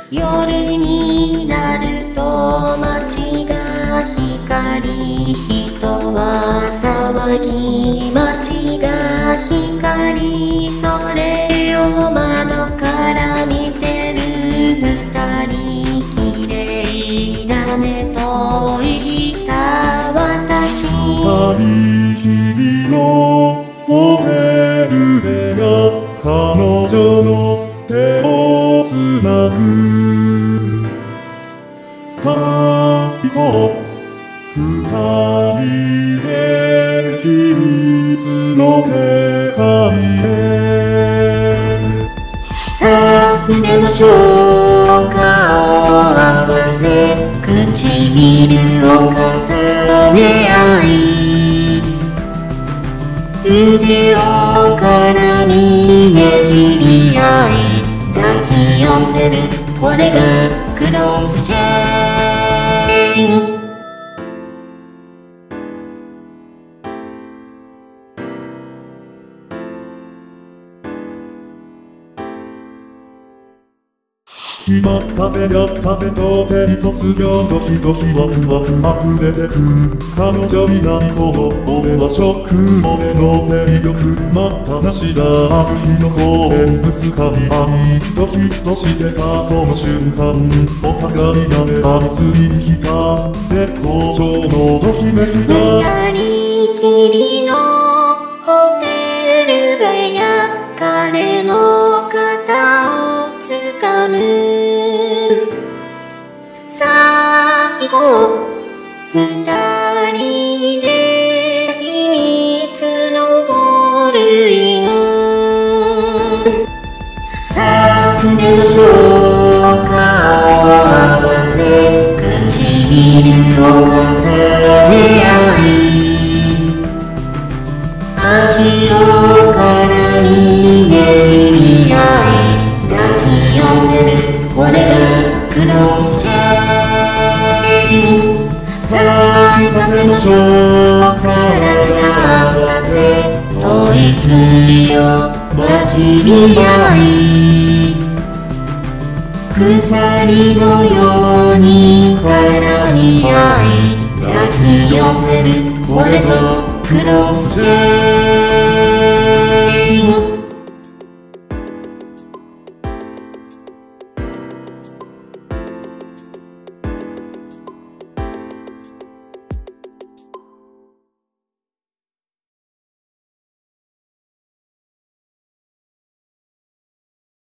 夜になると街が光、人は騒ぎ、街が光、それを窓から見てる二人、綺麗だねと言った私。 君のホテルで彼女の手をつなぐ。さあ行こう二人で秘密の世界へ。 さあ船の消化を合わせ、唇を重ね合い、腕を絡みねじり合い、抱き寄せる、これがクロスチェーン。 北風や風と手に卒業とひとひわふわふ溢れてく。彼女に何ほど俺はショック、俺の勢力待ったなしだ。ある日の公園ぶつかり合い、ドキッとしてたその瞬間、お互いがねあつりに来た絶好調のときめきが。 二人きりのホテルがや彼の肩をつかむ。さあ行こう二人で秘密のゴールイン。さあ船の消化を合わせ、唇を重ね合い、足を絡みねじり合い、抱き寄せる、これがクロスチェーン。さあ風の消化が合わせ、吐息を混じり合い、鎖のように絡み合い、抱き寄せる、これぞクロスチェーン。